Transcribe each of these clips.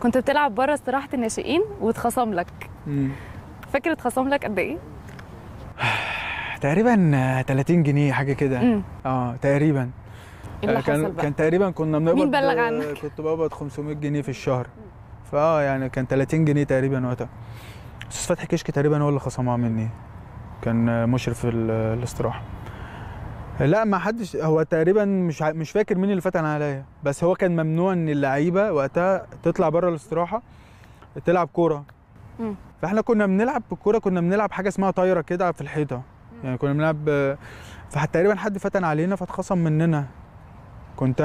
كنت بتلعب بره استراحه الناشئين واتخصم لك. فاكر اتخصم لك قد ايه؟ تقريبا 30 جنيه حاجه كده. تقريبا. ايه اللي حصل بقى؟ كان تقريبا كنا بنقبض. مين بلغ عنك؟ كنت بقبض 500 جنيه في الشهر. يعني كان 30 جنيه تقريبا وقتها. استاذ فتحي كشك تقريبا هو اللي خصمها مني. كان مشرف الاستراحه. لا ما حدش، هو تقريبا مش فاكر مين اللي فتن عليا، بس هو كان ممنوع ان اللعيبه وقتها تطلع بره الاستراحه تلعب كوره. فاحنا كنا بنلعب بالكوره، كنا بنلعب حاجه اسمها طايره كده في الحيطه. يعني كنا بنلعب، فتقريبا حد فتن علينا فاتخصم مننا. كنت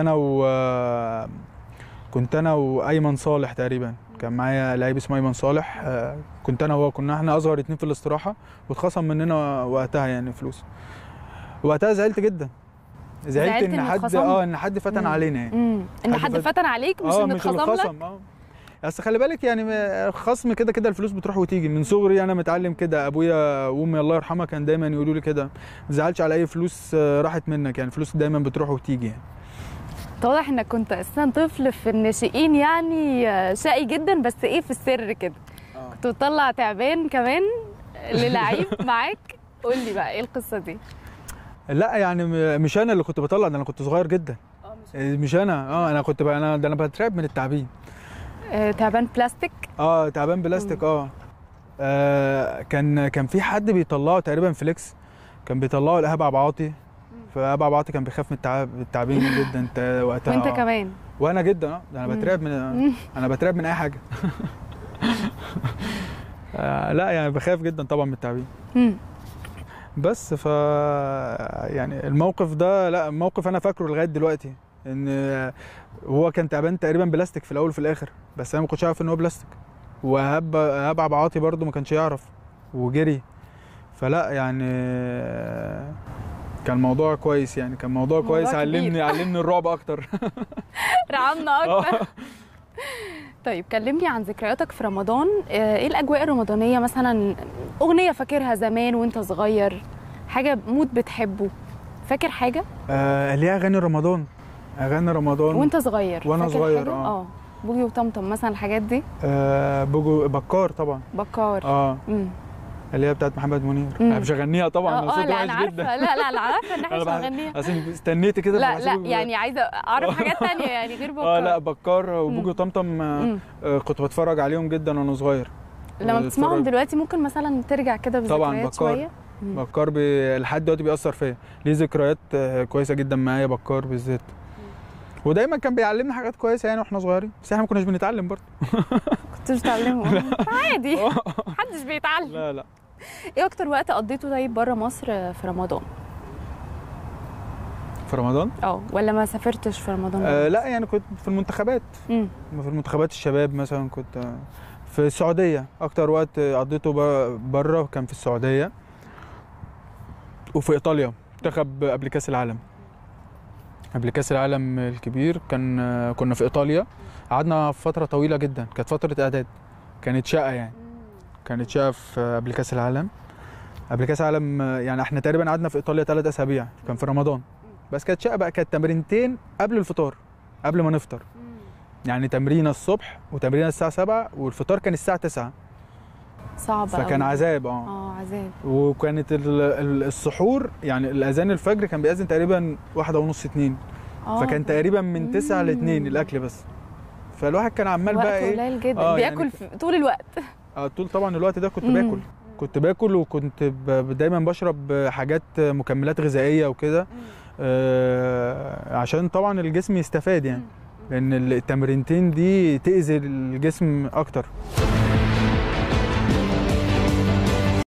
انا وايمن صالح تقريبا، كان معايا لعيب اسمه ايمن صالح. كنت انا وهو، كنا احنا اصغر اتنين في الاستراحه، واتخصم مننا وقتها يعني فلوس. وقتها زعلت جدا. زعلت ان حد فتن علينا يعني. ان حد فتن عليك مش ان اتخصم لك. بس خلي بالك يعني الخصم كده كده الفلوس بتروح وتيجي. من صغري انا متعلم كده، ابويا وامي الله يرحمها كان دايما يقولوا لي كده، ما تزعلش على اي فلوس راحت منك، يعني الفلوس دايما بتروح وتيجي يعني. واضح انك كنت اساسا طفل في الناشئين يعني شقي جدا، بس ايه في السر كده. كنت بتطلع تعبان كمان للعيب معاك. قول لي بقى ايه القصه دي؟ لا يعني مش انا اللي كنت بطلع، ده انا كنت صغير جدا. مش انا. انا كنت انا بترعب من التعبين. تعبان بلاستيك؟ تعبان بلاستيك. كان في حد بيطلعه تقريبا فليكس، كان بيطلعه لإيهاب عبد العاطي. فإيهاب عبد العاطي كان بيخاف من التعابين جدا انت وقتها. وانت كمان؟ وانا جدا. ده انا بترعب من انا بترعب من اي حاجه. لا يعني بخاف جدا طبعا من التعابين. بس يعني الموقف ده، لا موقف انا فاكره لغايه دلوقتي، ان هو كان تعبان تقريبا بلاستيك في الاول وفي الاخر، بس انا ما كنتش عارف ان هو بلاستيك. وإيهاب عبد العاطي برده ما كانش يعرف وجري. فلا يعني كان موضوع كويس، يعني كان موضوع كويس. علمني الرعب اكتر. رعبنا اكتر. طيب كلمني عن ذكرياتك في رمضان. ايه الاجواء الرمضانيه مثلا؟ اغنيه فاكرها زمان وانت صغير، حاجه مود بتحبه، فاكر حاجه؟ ليه اغاني رمضان وانت صغير. وانا صغير. بوجي وطمطم مثلا، الحاجات دي. بوجي بكار طبعا. بكار. اللي هي بتاعت محمد منير. انا مش هغنيها طبعا، انا صوتي وحش جدا. لا انا عارفه ان احنا مش هنغنيها. اصل استنيت كده. لا يعني عايزه اعرف حاجات ثانيه يعني غير بكار. لا بكار وبوجي وطمطم كنت بتفرج عليهم جدا وانا صغير. لما بتسمعهم دلوقتي ممكن مثلا ترجع كده بذكريات شويه؟ بكار لحد دلوقتي بيأثر فيا، ليه ذكريات كويسه جدا معايا بكار بالذات. ودايما كان بيعلمنا حاجات كويسه يعني واحنا صغيرين، بس احنا ما كناش بنتعلم برضه. كنتوش بتتعلموا؟ عادي، محدش بيتعلم. لا. ايه اكتر وقت قضيته طيب بره مصر في رمضان؟ في رمضان؟ ولا ما سافرتش في رمضان؟ لا يعني كنت في المنتخبات. في المنتخبات الشباب مثلا. كنت في السعوديه. اكتر وقت قضيته بره كان في السعوديه وفي ايطاليا، منتخب قبل كاس العالم. قبل كاس العالم الكبير كنا في ايطاليا. قعدنا فتره طويله جدا، كانت فتره اعداد، كانت شقه يعني. كانت شقه في قبل كاس العالم. قبل كاس العالم يعني احنا تقريبا قعدنا في ايطاليا 3 اسابيع، كان في رمضان. بس كانت شقه بقى، كانت تمرينتين قبل الفطار، قبل ما نفطر. يعني تمرينه الصبح وتمرينه الساعه 7 والفطار كان الساعه 9. صعب فكان عذاب. عذاب. وكانت السحور يعني الاذان الفجر كان بيأذن تقريبا 1:30 2. فكان تقريبا من 9 ل 2 الاكل بس. فالواحد كان عمال بقى ايه، قليل جدا بياكل يعني طول الوقت. طول طبعا الوقت ده كنت باكل وكنت دايما بشرب حاجات مكملات غذائيه وكده. عشان طبعا الجسم يستفاد يعني، لان التمرينتين دي تأذي الجسم اكتر.